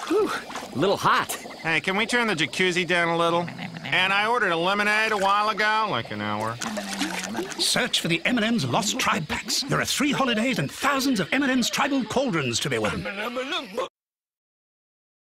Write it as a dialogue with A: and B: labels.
A: Whew, a little hot.
B: Hey, can we turn the jacuzzi down a little? And I ordered a lemonade a while ago, like an hour.
C: Search for the M&M's Lost Tribe Packs. There are 3 holidays and thousands of M&M's tribal cauldrons to be won.